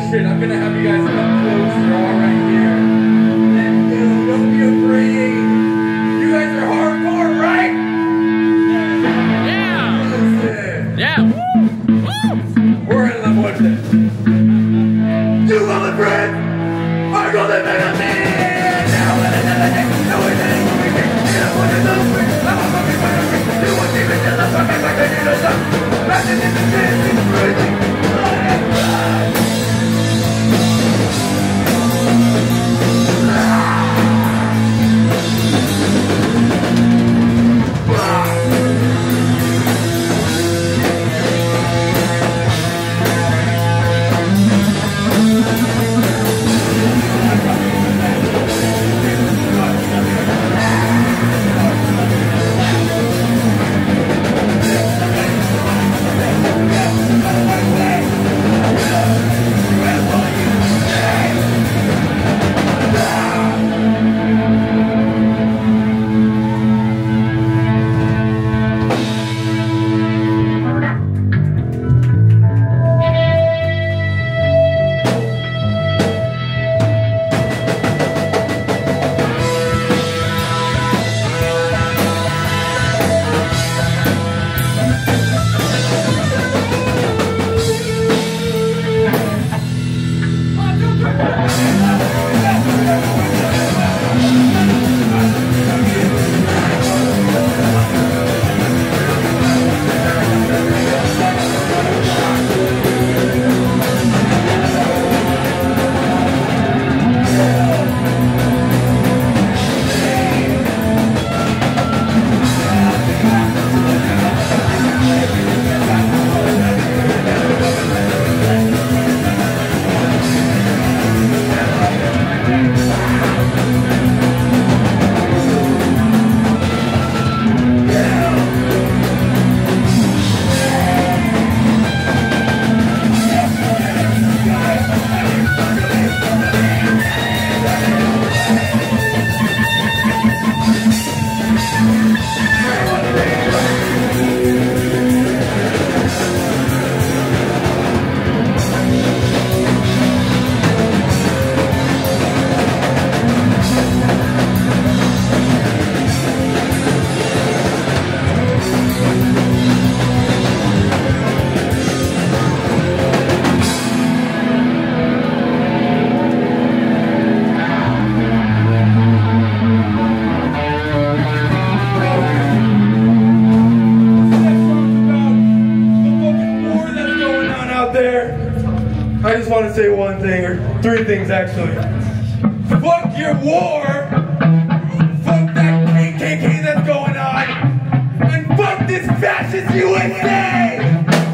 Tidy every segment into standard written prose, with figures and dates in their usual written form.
shit. I'm gonna have you guys come closer, all right here. And don't be afraid. You guys are hardcore, right? Yeah. Listen. Yeah. Woo. Woo. We're in love with it. You love it, friend. I'm gonna make a man. Now and another day. No way that ain't gonna be me. You don't want to know me. I'm a fucking fucking freak. You want me to the fucking fucking you know something. Nothing in the chance. It's crazy. I just want to say one thing, or three things actually. Fuck your war! Fuck that KKK that's going on! And fuck this fascist USA!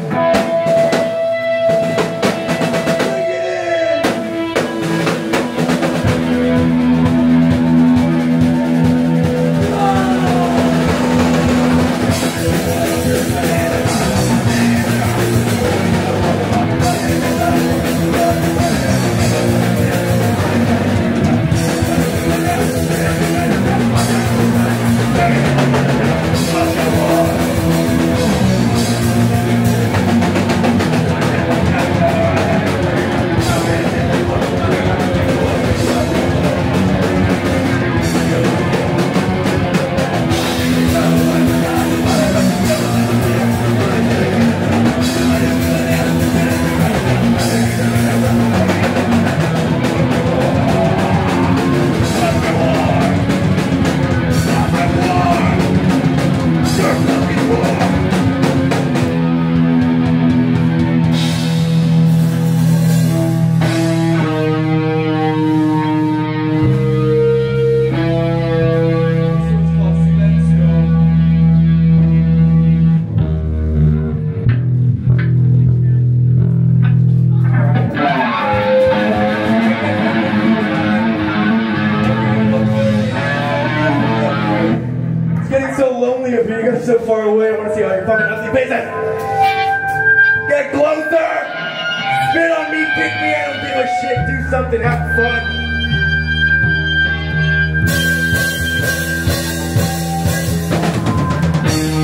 So far away, I want to see all your fucking ugly faces. Get closer! Spit on me, kick me, I don't give a shit. Do something, have fun.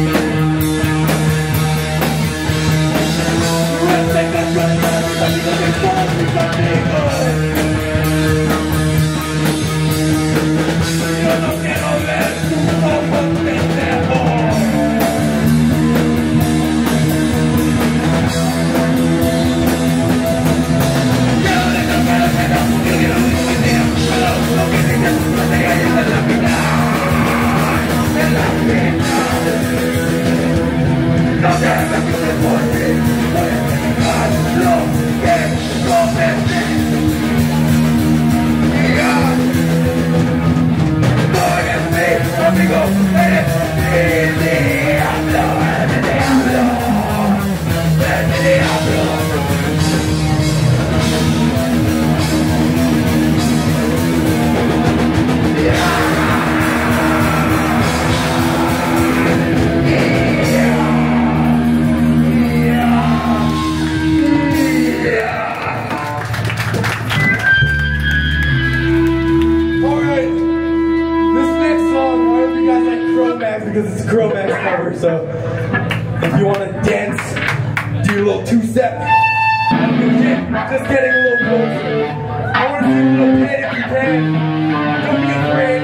Take that gun, Because it's a Cro-Max cover, so if you want to dance, do a little two-step. Just getting a little closer. I want to see a little pit if you can. Don't be afraid.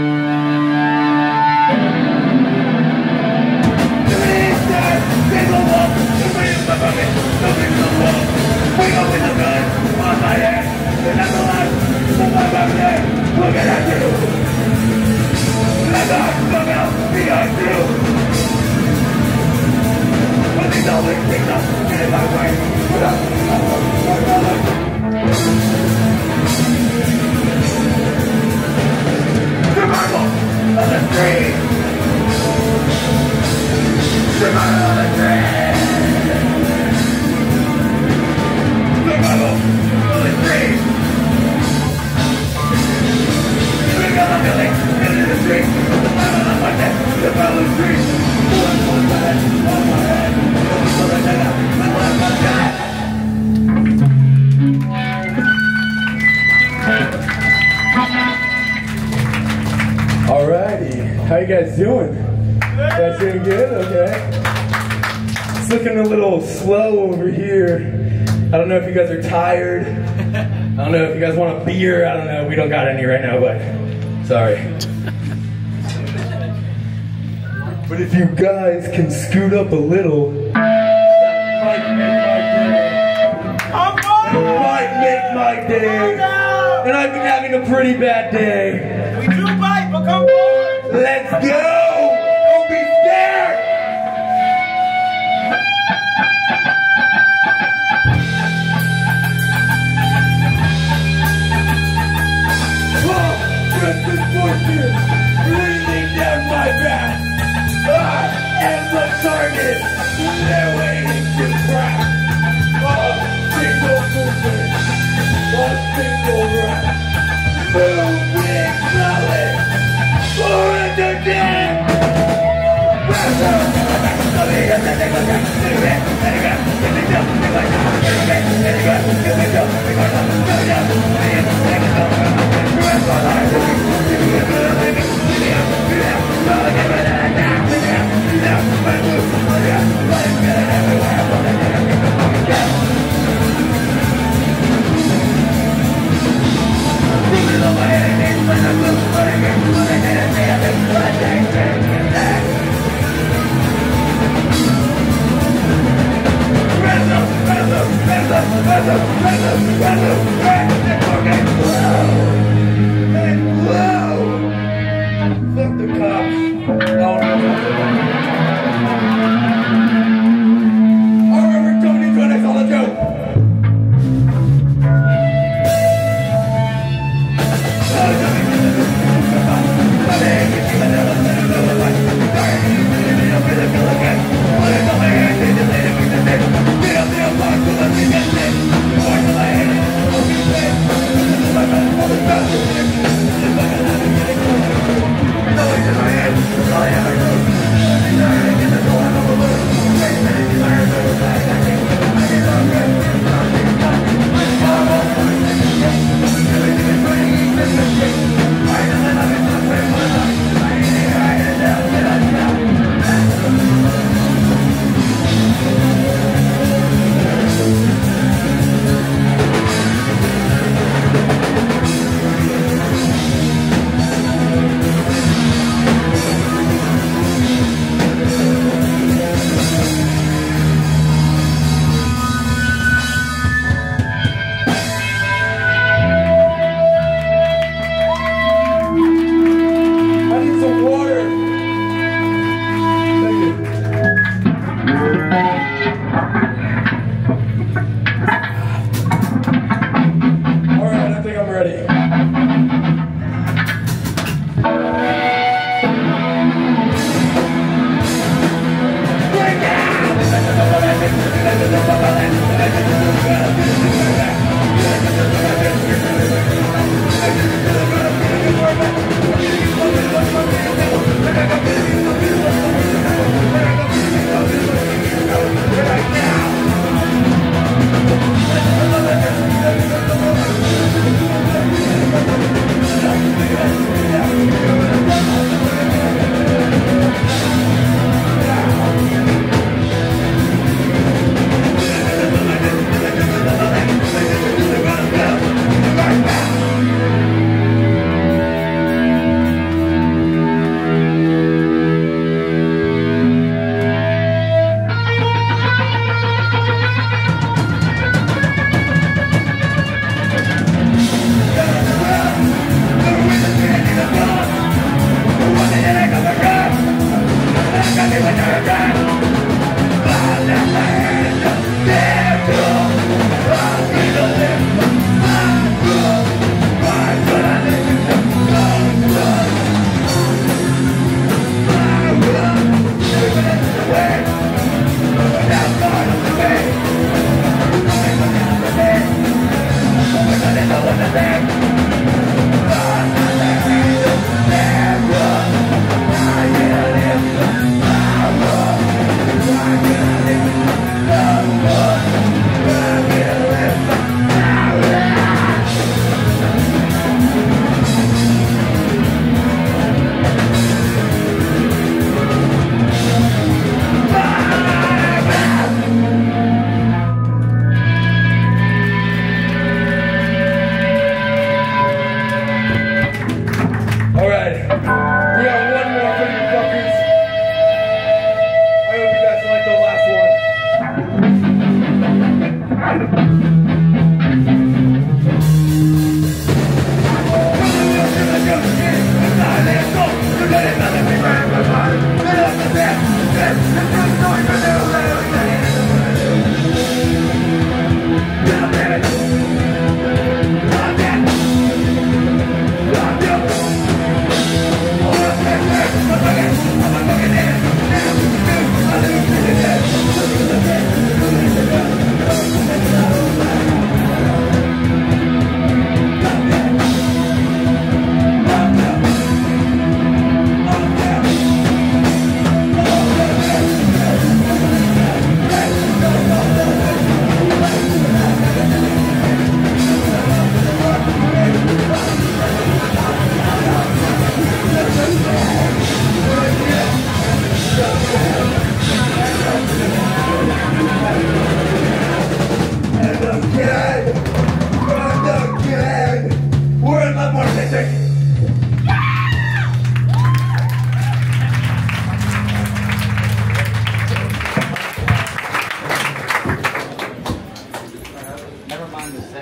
Looking at you. Let us come out behind you. But these always things up in my way. Survival of the street. Survival of the street. Survival of the street. We got a building into the street. The power street. One head. Alrighty, how you guys doing? You guys doing good? Okay. It's looking a little slow over here. I don't know if you guys are tired. I don't know if you guys want a beer. I don't know. We don't got any right now, but sorry. But if you guys can scoot up a little, that might make my day. And I've been having a pretty bad day. We do bite, but come forward. Let's go! Don't be scared! Oh, Christmas fortune breathing down my back. I am the target. They're waiting to crack. Single movement. One single rap. Moving solid. Surrender dead. Fuck the cops. Alright, we're coming into an all a joke. Let's go!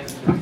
Bye.